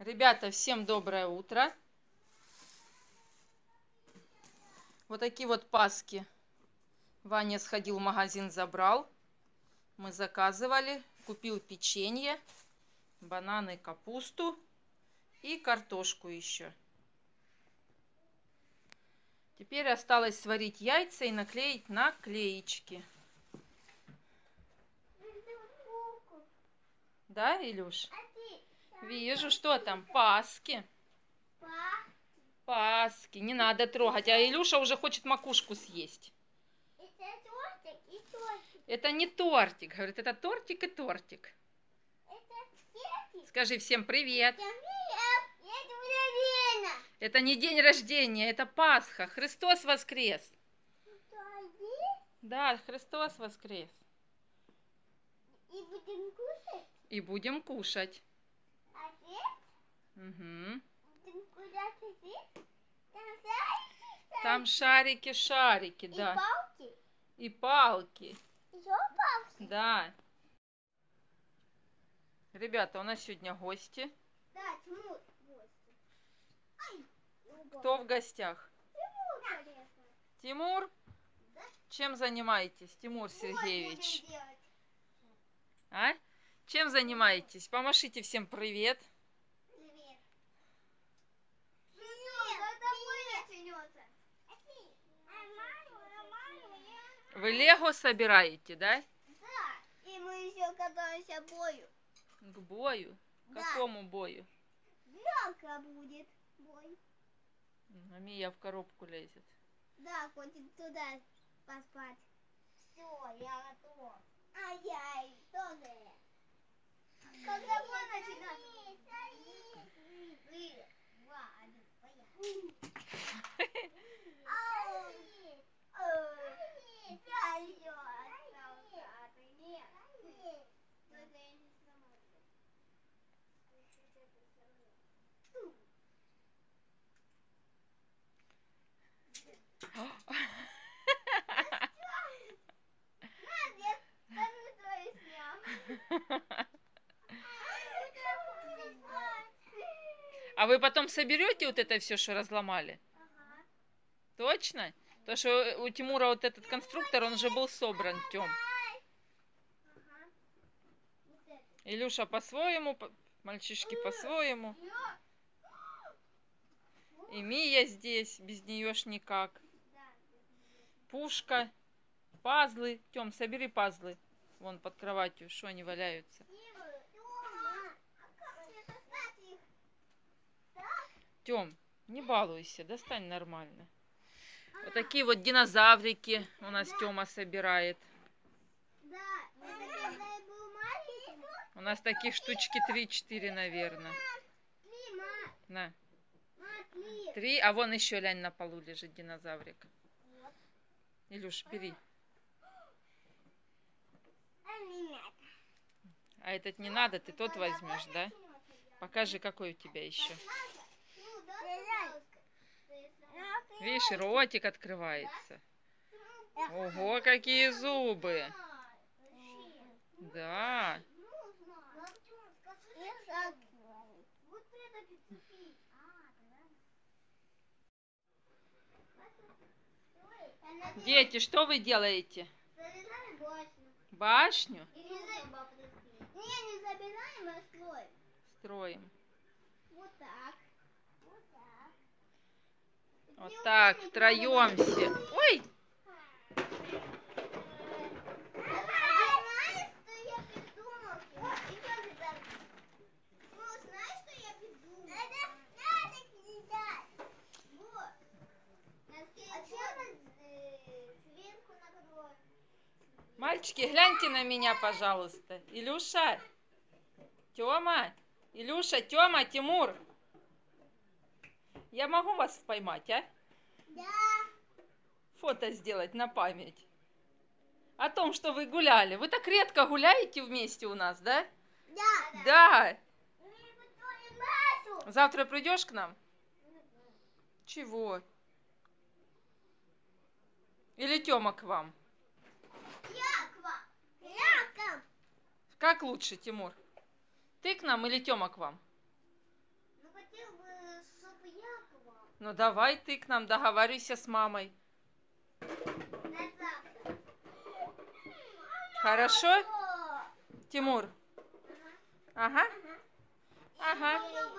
Ребята, всем доброе утро. Вот такие вот паски. Ваня сходил в магазин, забрал. Мы заказывали. Купил печенье, бананы, капусту и картошку еще. Теперь осталось сварить яйца и наклеить наклеечки. Да, Илюш? Вижу, что там? Паски. Паски. Не надо трогать. А Илюша уже хочет макушку съесть. Это тортик и тортик. Это не тортик. Говорит, это тортик и тортик. Это тортик. Скажи всем привет. Это Это не день рождения, это Пасха. Христос воскрес. Да, Христос воскрес. И будем кушать? И будем кушать. А здесь? Угу. Будем куда-то здесь? Там шарики, И да. палки? И палки. Еще палки? Да. Ребята, у нас сегодня гости. Да, Тимур. Ай, Кто в гостях? Тимур, конечно. Тимур? Да? Чем занимаетесь, Тимур Сергеевич? Вот будем делать. А? Чем занимаетесь? Помашите всем привет. Привет. Привет. Начнется. Вы Лего собираете, да? Да. И мы еще катаемся бою. К бою? К Да. какому бою? Драка будет бой. А Мия в коробку лезет. Да, хочет туда поспать. Все, я готов. А я и тоже. Когда бой начинается? 3, 2, 1, поехали. А вы потом соберете вот это все, что разломали? Ага. Точно? То, что у Тимура вот этот конструктор, он уже был собран, Тём. Ага. Вот это. Илюша по-своему, мальчишки по-своему. И Мия здесь, без нее ж никак. Да. Пушка, пазлы. Тём, собери пазлы. Вон под кроватью, что они валяются. Тём, не балуйся, достань нормально. Вот такие вот динозаврики у нас Тёма собирает. Да, когда я был маленьким. У нас таких штучки 3-4, наверное. На, Смотри. 3, а вон еще, лянь, на полу лежит динозаврик. Вот. Илюш, бери. А не надо. А этот не надо, ты тот возьмешь, да? Покажи, какой у тебя еще. Видишь, ротик открывается. Ого, какие зубы. Да. Дети, что вы делаете? Башню? Не забираем, а строим. Строим. Вот так. Вот так. Вот так, втроем все. Ой! Знаешь, что я придумал? Знаешь, что я придумал? Надо кидать. Вот. А чем сверху накроем? Мальчики, гляньте на меня, пожалуйста. Илюша, Тёма, Илюша, Тёма, Тимур. Я могу вас поймать, а? Да. Фото сделать на память. О том, что вы гуляли. Вы так редко гуляете вместе у нас, да? Да. Да. Мы готовим массу. Завтра придешь к нам? Чего? Или Тёма к вам? Я к вам. Я к вам. Как лучше, Тимур? Ты к нам или Тёма к вам? Ну давай ты к нам договаривайся с мамой. На завтра. Хорошо, О! Тимур? Ага. Ага.